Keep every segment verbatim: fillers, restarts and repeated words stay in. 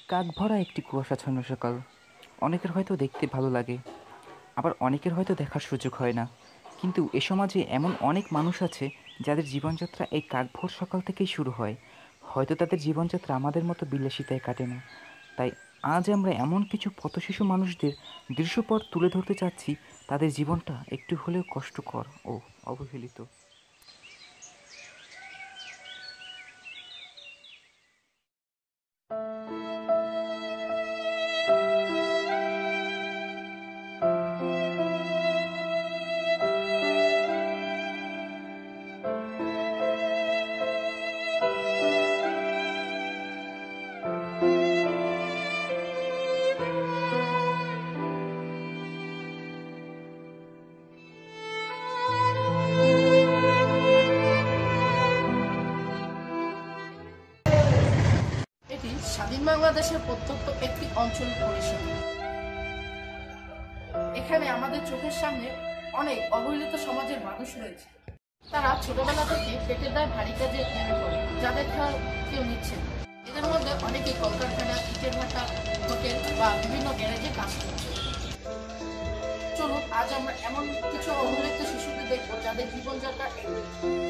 কাক ভরা একটি কুয়াশাচ্ছন্ন সকাল। অনেকের হয়তো দেখতে ভালো লাগে, আবার অনেকের হয়তো দেখার সুযোগ হয় না। কিন্তু এ সমাজে এমন অনেক মানুষ আছে যাদের জীবনযাত্রা এই কাকভোর সকাল থেকেই শুরু হয়। হয়তো তাদের জীবনযাত্রা আমাদের মতো বিলাসিতায় কাটে না। তাই আজ আমরা এমন কিছু পথশিশু মানুষদের দৃশ্যপট তুলে ধরতে চাচ্ছি, তাদের জীবনটা একটু হলেও কষ্টকর ও অবহেলিত। এটি স্বাধীন বাংলাদেশের প্রত্যন্ত একটি অঞ্চল পরিষদ। এখানে আমাদের চোখের সামনে অনেক অবহেলিত সমাজের মানুষ রয়েছে। তারা ছোটবেলা থেকে পেটের দায় ভারী কাজে নেমে পড়ে, যাদের খেয়াল কেউ নিচ্ছে না। এদের মধ্যে অনেকেই কলকারখানা, ইটের ভাটা, হোটেল বা বিভিন্ন গ্যারেজে কাজ করছে। চলুন আজ আমরা এমন কিছু অবহেলিত শিশুদের দেখবো যাদের জীবনযাত্রা এগিয়ে।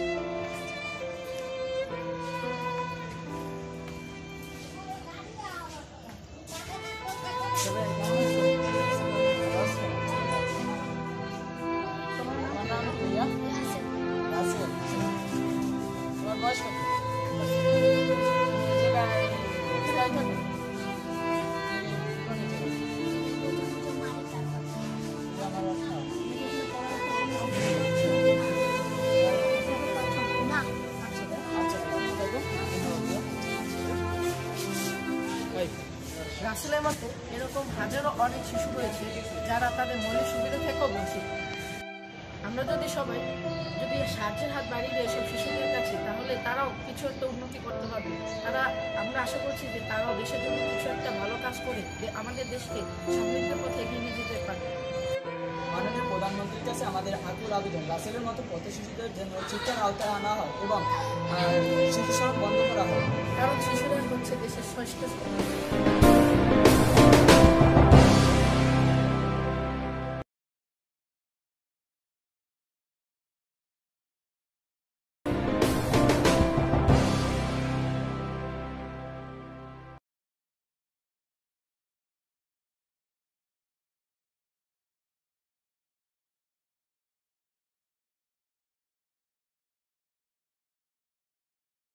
রাসেলের মতো এরকম হাজারো অনেক শিশু রয়েছে যারা তাদের মৌলিক সুবিধা থেকেও বঞ্চিত। আমরা যদি সবাই যদি সাহায্যের হাত বাড়িয়ে দিই এসব শিশুদের কাছে, তাহলে তারাও কিছু একটা উন্নতি করতে পারবে। তারা আমরা আশা করছি যে তারাও দেশের জন্য কিছু একটা ভালো কাজ করে আমাদের দেশকে সমৃদ্ধের পথে এগিয়ে নিয়ে যেতে পারবে। মাননীয় প্রধানমন্ত্রীর কাছে আমাদের আকুল আবেদন, রাসেলের মতো পথ শিশুদের জন্য শিক্ষার আওতায় আনা হয় এবং শিশু শ্রম বন্ধ করা হয়, কারণ শিশুরা হচ্ছে দেশের শ্রেষ্ঠ সম্পদ।